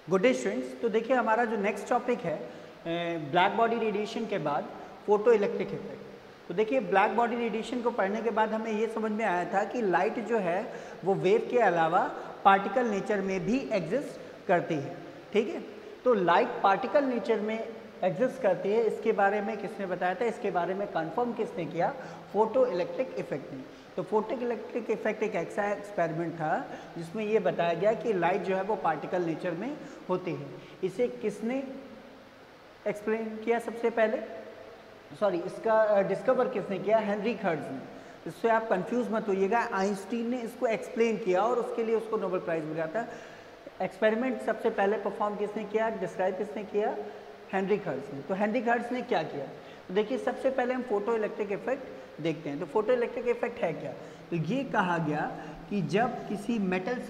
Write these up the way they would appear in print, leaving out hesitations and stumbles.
Good day students. तो देखिए हमारा जो नेक्स्ट टॉपिक है ब्लैक बॉडी रेडिएशन के बाद फोटो इलेक्ट्रिक इफेक्ट। तो देखिए ब्लैक बॉडी रेडिएशन को पढ़ने के बाद हमें ये समझ में आया था कि लाइट जो है वो वेव के अलावा पार्टिकल नेचर में भी एग्जिस्ट करती है। ठीक है, तो लाइट पार्टिकल नेचर में एग्जिस्ट करती है, इसके बारे में किसने बताया था, इसके बारे में कंफर्म किसने किया, फोटो इलेक्ट्रिक इफेक्ट ने। तो फोटो इलेक्ट्रिक इफेक्ट एक ऐसा एक्सपेरिमेंट था जिसमें ये बताया गया कि लाइट जो है वो पार्टिकल नेचर में होती है। इसे किसने एक्सप्लेन किया सबसे पहले, सॉरी इसका डिस्कवर किसने किया, हेनरी हर्ट्ज ने। इससे आप कंफ्यूज मत होइएगा, आइंस्टीन ने इसको एक्सप्लेन किया और उसके लिए उसको नोबेल प्राइज मिला था। एक्सपेरिमेंट सबसे पहले परफॉर्म किसने किया, डिस्क्राइब किसने किया, हेनरी हर्ट्ज ने। तो हेनरी हर्ट्ज ने क्या किया, तो देखिए सबसे पहले हम फोटो इलेक्ट्रिक इफेक्ट देखते हैं। तो फोटो इलेक्ट्रिक इफेक्ट है क्या, तो ये कहा गया कि जब किसी मेटल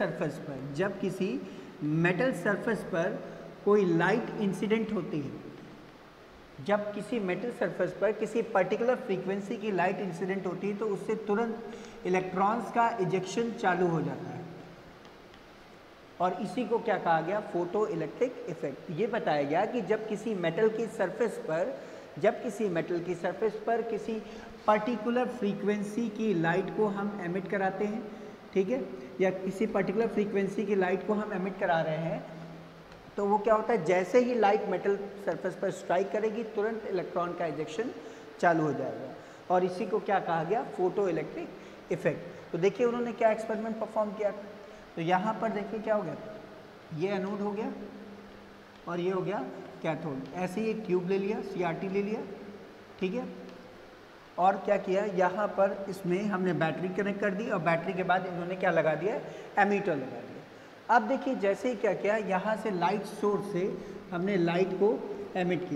सरफेस पर कोई लाइट इंसिडेंट होती है, जब किसी मेटल सरफेस पर किसी पर्टिकुलर फ्रीक्वेंसी की लाइट इंसिडेंट होती है तो उससे तुरंत इलेक्ट्रॉन्स का इजेक्शन चालू हो जाता है और इसी को क्या कहा गया, फोटो इलेक्ट्रिक इफेक्ट। ये बताया गया कि जब किसी मेटल की सरफेस पर किसी पर्टिकुलर फ्रीक्वेंसी की लाइट को हम एमिट कराते हैं, ठीक है, या किसी पर्टिकुलर फ्रीक्वेंसी की लाइट को हम एमिट करा रहे हैं, तो वो क्या होता है, जैसे ही लाइट मेटल सरफेस पर स्ट्राइक करेगी तुरंत इलेक्ट्रॉन का इजेक्शन चालू हो जाएगा और इसी को क्या कहा गया, फोटो इलेक्ट्रिक इफेक्ट। तो देखिए उन्होंने क्या एक्सपेरिमेंट परफॉर्म किया। तो यहाँ पर देखिए क्या हो गया, ये एनोड हो गया और ये हो गया कैथोड। ऐसे ही एक ट्यूब ले लिया, CRT ले लिया, ठीक है, और क्या किया, यहाँ पर इसमें हमने बैटरी कनेक्ट कर दी और बैटरी के बाद इन्होंने क्या लगा दिया, एमीटर लगा दिया। अब देखिए जैसे ही क्या किया, यहाँ से लाइट सोर्स से हमने लाइट को एमिट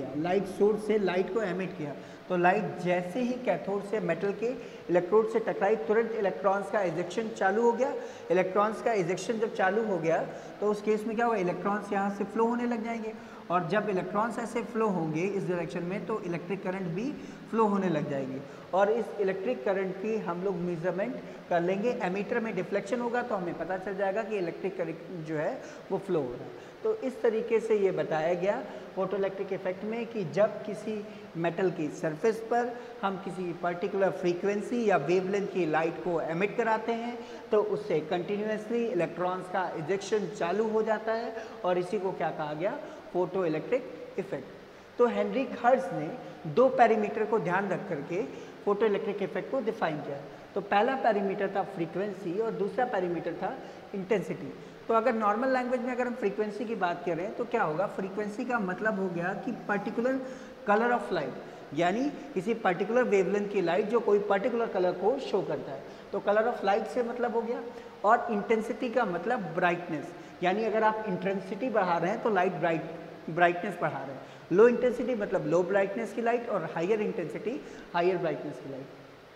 किया, तो लाइट जैसे ही कैथोड से मेटल के इलेक्ट्रोड से टकराई तुरंत इलेक्ट्रॉन्स का इजेक्शन चालू हो गया। इलेक्ट्रॉन्स का इजेक्शन जब चालू हो गया तो उस केस में क्या हुआ, इलेक्ट्रॉन्स यहाँ से फ्लो होने लग जाएंगे और जब इलेक्ट्रॉन्स ऐसे फ्लो होंगे इस डायरेक्शन में तो इलेक्ट्रिक करंट भी फ्लो होने लग जाएगी और इस इलेक्ट्रिक करंट की हम लोग मेजरमेंट कर लेंगे। एमीटर में डिफ्लेक्शन होगा तो हमें पता चल जाएगा कि इलेक्ट्रिक करंट जो है वो फ्लो हो रहा है। तो इस तरीके से ये बताया गया फोटो इलेक्ट्रिक इफेक्ट में कि जब किसी मेटल की सरफेस पर हम किसी पर्टिकुलर फ्रीक्वेंसी या वेवलेंथ की लाइट को एमिट कराते हैं तो उससे कंटिन्यूसली इलेक्ट्रॉन्स का इजेक्शन चालू हो जाता है और इसी को क्या कहा गया, फोटो इलेक्ट्रिक इफेक्ट। तो हेनरी हर्ट्ज ने दो पैरामीटर को ध्यान रख करके फोटो इलेक्ट्रिक इफेक्ट को डिफाइन किया। तो पहला पैरामीटर था फ्रीक्वेंसी और दूसरा पैरामीटर था इंटेंसिटी। तो अगर नॉर्मल लैंग्वेज में अगर हम फ्रीक्वेंसी की बात करें तो क्या होगा, फ्रीक्वेंसी का मतलब हो गया कि पर्टिकुलर कलर ऑफ लाइट, यानी किसी पर्टिकुलर वेवलेंथ की लाइट जो कोई पर्टिकुलर कलर को शो करता है। तो कलर ऑफ लाइट से मतलब हो गया। और इंटेंसिटी का मतलब ब्राइटनेस, यानी अगर आप इंटेंसिटी बढ़ा रहे हैं तो लाइट ब्राइटनेस बढ़ा रहे हैं। लो इंटेंसिटी मतलब लो ब्राइटनेस की लाइट और हायर इंटेंसिटी हायर ब्राइटनेस की लाइट।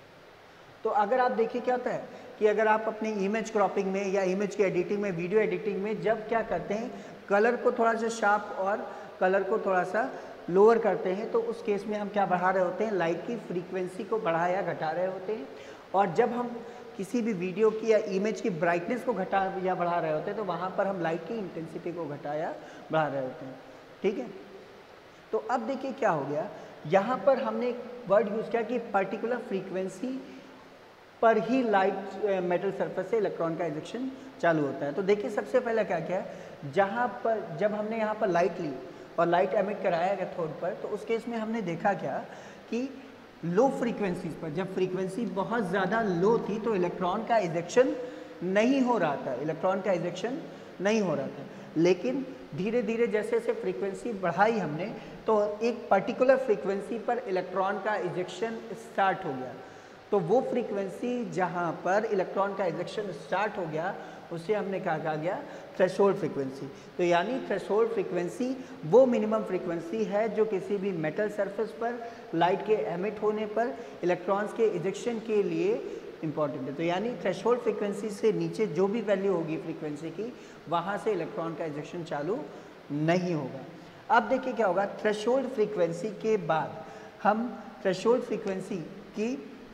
तो अगर आप देखिए क्या होता है कि अगर आप अपनी इमेज क्रॉपिंग में या इमेज की एडिटिंग में, वीडियो एडिटिंग में जब क्या करते हैं, कलर को थोड़ा सा शार्प और कलर को थोड़ा सा लोअर करते हैं तो उस केस में हम क्या बढ़ा रहे होते हैं, लाइट की फ्रीक्वेंसी को बढ़ा या घटा रहे होते हैं। और जब हम किसी भी वीडियो की या इमेज की ब्राइटनेस को घटा या बढ़ा रहे होते हैं तो वहाँ पर हम लाइट की इंटेंसिटी को घटा या बढ़ा रहे होते हैं, ठीक है। तो अब देखिए क्या हो गया, यहाँ पर हमने एक वर्ड यूज़ किया कि पर्टिकुलर फ्रीक्वेंसी पर ही लाइट मेटल सरफेस से इलेक्ट्रॉन का इजेक्शन चालू होता है। तो देखिए सबसे पहले क्या किया, जहाँ पर जब हमने यहाँ पर लाइट ली और लाइट एमिट कराया कैथोड पर तो उस केस में हमने देखा क्या कि लो फ्रीक्वेंसीज पर जब फ्रीक्वेंसी बहुत ज़्यादा लो थी तो इलेक्ट्रॉन का इजेक्शन नहीं हो रहा था, लेकिन धीरे धीरे जैसे जैसे फ्रीक्वेंसी बढ़ाई हमने तो एक पर्टिकुलर फ्रीक्वेंसी पर इलेक्ट्रॉन का इजेक्शन स्टार्ट हो गया। तो वो फ्रीक्वेंसी जहाँ पर इलेक्ट्रॉन का इजेक्शन स्टार्ट हो गया उसे हमने क्या कहा गया, थ्रेशोल्ड फ्रीक्वेंसी। तो यानी थ्रेशोल्ड फ्रीक्वेंसी वो मिनिमम फ्रीक्वेंसी है जो किसी भी मेटल सरफेस पर लाइट के एमिट होने पर इलेक्ट्रॉन्स के इजेक्शन के लिए इम्पॉर्टेंट है। तो यानी थ्रेशोल्ड फ्रीक्वेंसी से नीचे जो भी वैल्यू होगी फ्रीक्वेंसी की, वहाँ से इलेक्ट्रॉन का इजेक्शन चालू नहीं होगा। अब देखिए क्या होगा, थ्रेशोल्ड फ्रीक्वेंसी के बाद हम थ्रेशोल्ड फ्रीक्वेंसी की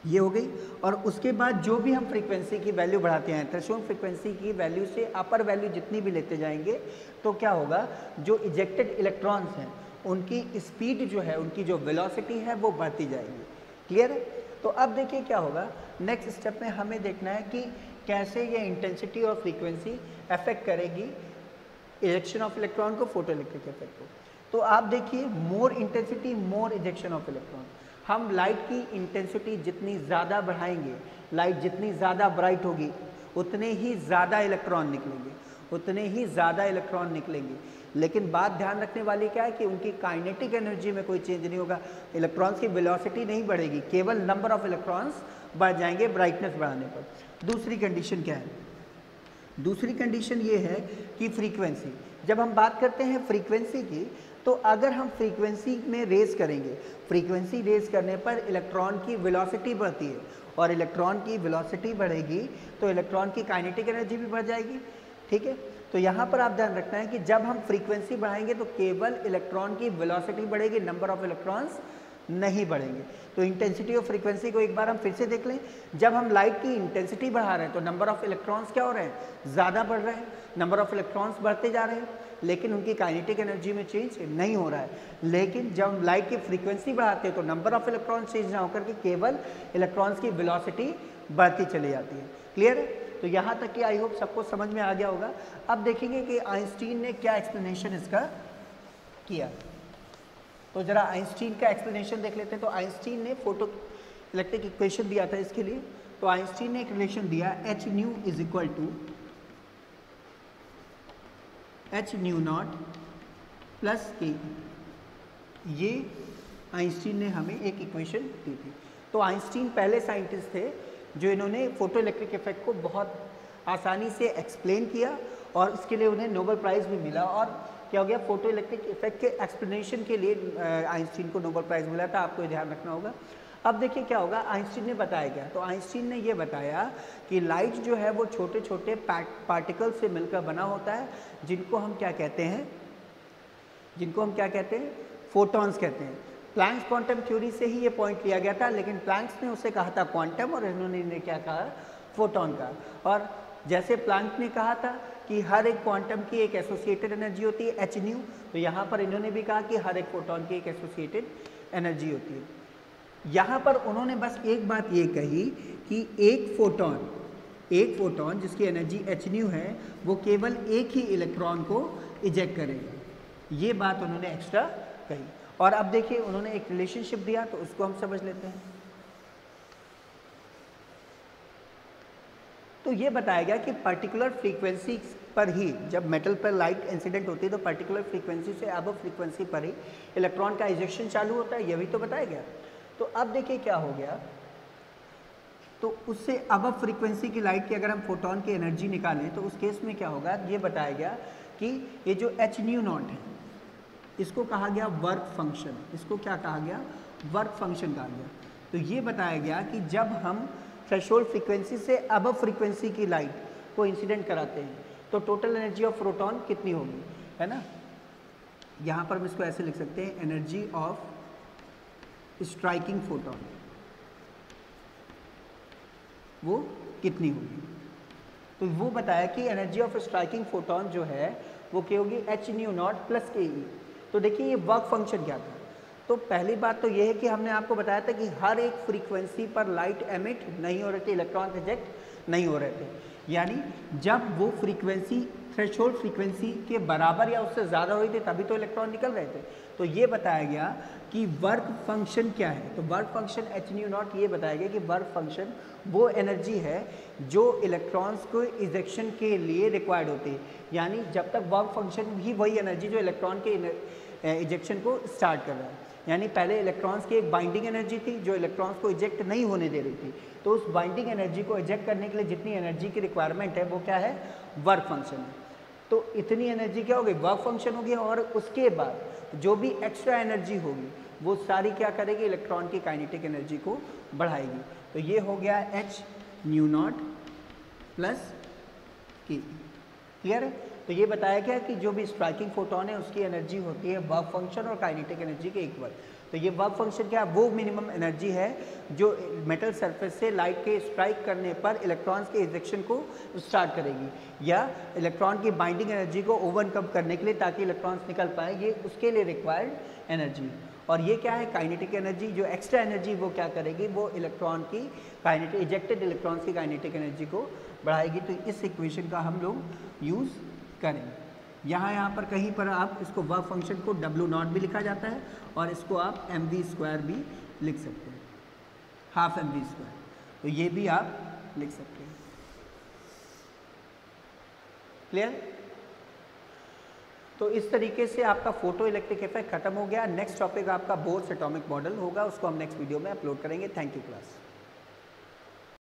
ये हो गई। और उसके बाद जो भी हम फ्रीक्वेंसी की वैल्यू बढ़ाते हैं, थ्रेशोल्ड फ्रीक्वेंसी की वैल्यू से अपर वैल्यू जितनी भी लेते जाएंगे तो क्या होगा, जो इजेक्टेड इलेक्ट्रॉन्स हैं उनकी स्पीड जो है, उनकी जो वेलोसिटी है वो बढ़ती जाएगी। क्लियर है? तो अब देखिए क्या होगा, नेक्स्ट स्टेप में हमें देखना है कि कैसे ये इंटेंसिटी और फ्रीक्वेंसी अफेक्ट करेगी इजेक्शन ऑफ इलेक्ट्रॉन को, फोटो इलेक्ट्रिक इफेक्ट को। तो आप देखिए, more intensity more ejection of electron. हम लाइट की इंटेंसिटी जितनी ज़्यादा बढ़ाएंगे, लाइट जितनी ज़्यादा ब्राइट होगी, उतने ही ज़्यादा इलेक्ट्रॉन निकलेंगे, उतने ही ज़्यादा इलेक्ट्रॉन निकलेंगे। लेकिन बात ध्यान रखने वाली क्या है कि उनकी काइनेटिक एनर्जी में कोई चेंज नहीं होगा, इलेक्ट्रॉन्स की वेलोसिटी नहीं बढ़ेगी, केवल नंबर ऑफ इलेक्ट्रॉन्स बढ़ जाएंगे ब्राइटनेस बढ़ाने पर। दूसरी कंडीशन क्या है? दूसरी कंडीशन ये है कि फ्रीक्वेंसी, जब हम बात करते हैं फ्रीक्वेंसी की, तो अगर हम फ्रीक्वेंसी में रेज करेंगे, फ्रीक्वेंसी रेज करने पर इलेक्ट्रॉन की वेलोसिटी बढ़ती है, और इलेक्ट्रॉन की वेलोसिटी बढ़ेगी तो इलेक्ट्रॉन की काइनेटिक एनर्जी भी बढ़ जाएगी। ठीक है, तो यहाँ पर आप ध्यान रखना है कि जब हम फ्रीक्वेंसी बढ़ाएंगे तो केवल इलेक्ट्रॉन की वेलोसिटी बढ़ेगी, नंबर ऑफ इलेक्ट्रॉन्स नहीं बढ़ेंगे। तो इंटेंसिटी ऑफ फ्रीक्वेंसी को एक बार हम फिर से देख लें। जब हम लाइट की इंटेंसिटी बढ़ा रहे हैं तो नंबर ऑफ इलेक्ट्रॉन्स क्या हो रहे हैं, ज़्यादा बढ़ रहे हैं, नंबर ऑफ इलेक्ट्रॉन्स बढ़ते जा रहे हैं, लेकिन उनकी काइनेटिक एनर्जी में चेंज नहीं हो रहा है। लेकिन जब हम लाइट की फ्रीक्वेंसी बढ़ाते हैं तो नंबर ऑफ इलेक्ट्रॉन्स चेंज ना होकर के केवल इलेक्ट्रॉन्स की वेलोसिटी बढ़ती चली जाती है। क्लियर है? तो यहाँ तक कि आई होप सबको समझ में आ गया होगा। अब देखेंगे कि आइंस्टीन ने क्या एक्सप्लेनेशन इसका किया। तो जरा आइंस्टीन का एक्सप्लेनेशन देख लेते हैं। तो आइंस्टीन ने फोटो इलेक्ट्रिक इक्वेशन दिया था इसके लिए। तो आइंस्टीन ने एक रिलेशन दिया, h nu is equal to h nu naught plus K. ये आइंस्टीन ने हमें एक इक्वेशन दी थी। तो आइंस्टीन पहले साइंटिस्ट थे जो इन्होंने फोटो इलेक्ट्रिक इफेक्ट को बहुत आसानी से एक्सप्लेन किया, और इसके लिए उन्हें नोबेल प्राइज़ भी मिला। और क्या हो गया, फोटो इलेक्ट्रिक इफेक्ट के एक्सप्लेनेशन के लिए आइंस्टीन को नोबेल प्राइज़ मिला था। आपको ध्यान रखना होगा। अब देखिए क्या होगा, आइंस्टीन ने बताया क्या। तो आइंस्टीन ने ये बताया कि लाइट जो है वो छोटे छोटे पार्टिकल से मिलकर बना होता है, जिनको हम क्या कहते हैं, फोटॉन्स कहते हैं। प्लैंक्स क्वांटम थ्योरी से ही ये पॉइंट लिया गया था, लेकिन प्लैंक्स ने उसे कहा था क्वांटम, और इन्होंने क्या कहा, फोटॉन का। और जैसे प्लैंक ने कहा था कि हर एक क्वांटम की एक एसोसिएटेड एनर्जी होती है एच न्यू, तो यहाँ पर इन्होंने भी कहा कि हर एक फोटॉन की एक एसोसिएटेड एनर्जी होती है। यहाँ पर उन्होंने बस एक बात ये कही कि एक फोटॉन जिसकी एनर्जी एच न्यू है, वो केवल एक ही इलेक्ट्रॉन को इजेक्ट करेगा। ये बात उन्होंने एक्स्ट्रा कही। और अब देखिए उन्होंने एक रिलेशनशिप दिया, तो उसको हम समझ लेते हैं। तो ये बताया गया कि पर्टिकुलर फ्रीक्वेंसी पर ही, जब मेटल पर लाइट इंसिडेंट होती है तो पर्टिकुलर फ्रीक्वेंसी से अब फ्रीक्वेंसी पर ही इलेक्ट्रॉन का इजेक्शन चालू होता है, ये भी तो बताया गया। तो अब देखिए क्या हो गया, तो उससे अब फ्रीक्वेंसी की लाइट की अगर हम फोटॉन की एनर्जी निकालें तो उस केस में क्या होगा, ये बताया गया कि ये जो एच न्यू नॉट है, इसको कहा गया वर्क फंक्शन। इसको क्या कहा गया, वर्क फंक्शन कहा गया। तो ये बताया गया कि जब हम थ्रेशोल्ड फ्रीक्वेंसी से अब फ्रीक्वेंसी की लाइट को इंसिडेंट कराते हैं तो टोटल एनर्जी ऑफ प्रोटॉन कितनी होगी, है ना। यहाँ पर हम इसको ऐसे लिख सकते हैं, एनर्जी ऑफ स्ट्राइकिंग फोटॉन वो कितनी होगी। तो वो बताया कि एनर्जी ऑफ स्ट्राइकिंग फोटॉन जो है वो क्या होगी, एच न्यू नॉट प्लस के ई। तो देखिए ये वर्क फंक्शन क्या था। तो पहली बात तो ये है कि हमने आपको बताया था कि हर एक फ्रीक्वेंसी पर लाइट एमिट नहीं हो रहे थे, इलेक्ट्रॉन रिजेक्ट नहीं हो रहे थे। यानी जब वो फ्रीक्वेंसी थ्रेशोल्ड फ्रीक्वेंसी के बराबर या उससे ज़्यादा हुई थी तभी तो इलेक्ट्रॉन निकल रहे थे। तो ये बताया गया कि वर्क फंक्शन क्या है। तो work function h nu naught, ये बताया गया कि वर्क फंक्शन वो एनर्जी है जो इलेक्ट्रॉन्स को इजेक्शन के लिए रिक्वायर्ड होती है। यानी जब तक वर्क फंक्शन भी वही एनर्जी जो इलेक्ट्रॉन के इजेक्शन को स्टार्ट कर रहा है। यानी पहले इलेक्ट्रॉन्स की एक बाइंडिंग एनर्जी थी जो इलेक्ट्रॉन्स को इजेक्ट नहीं होने दे रही थी, तो उस बाइंडिंग एनर्जी को इजेक्ट करने के लिए जितनी एनर्जी की रिक्वायरमेंट है वो क्या है, वर्क फंक्शन है। तो इतनी एनर्जी क्या होगी, वर्क फंक्शन होगी। और उसके बाद जो भी एक्स्ट्रा एनर्जी होगी वो सारी क्या करेगी, इलेक्ट्रॉन की काइनेटिक एनर्जी को बढ़ाएगी। तो ये हो गया h nu naught plus K. Clear है। तो ये बताया गया कि जो भी स्ट्राइकिंग फोटोन है उसकी एनर्जी होती है वर्क फंक्शन और काइनेटिक एनर्जी के इक्वल। तो ये वर्क फंक्शन क्या है, वो मिनिमम एनर्जी है जो मेटल सरफेस से लाइट के स्ट्राइक करने पर इलेक्ट्रॉन्स के इजेक्शन को स्टार्ट करेगी या इलेक्ट्रॉन की बाइंडिंग एनर्जी को ओवरकम करने के लिए, ताकि इलेक्ट्रॉन्स निकल पाए, ये उसके लिए रिक्वायर्ड एनर्जी। और ये क्या है, काइनेटिक एनर्जी। जो एक्स्ट्रा एनर्जी वो क्या करेगी, वो इलेक्ट्रॉन की काइनेटिक, इजेक्टेड इलेक्ट्रॉन्स की काइनेटिक एनर्जी को बढ़ाएगी। तो इस इक्वेशन का हम लोग यूज़ करेंगे। यहाँ पर कहीं पर आप इसको वर्क फंक्शन को W0 भी लिखा जाता है और इसको आप mv² भी लिख सकते हैं, हाफ mv²। तो ये भी आप लिख सकते हैं। क्लियर? तो इस तरीके से आपका फोटो इलेक्ट्रिक इफेक्ट खत्म हो गया। नेक्स्ट टॉपिक आपका बोर्स एटॉमिक मॉडल होगा, उसको हम नेक्स्ट वीडियो में अपलोड करेंगे। Thank you class.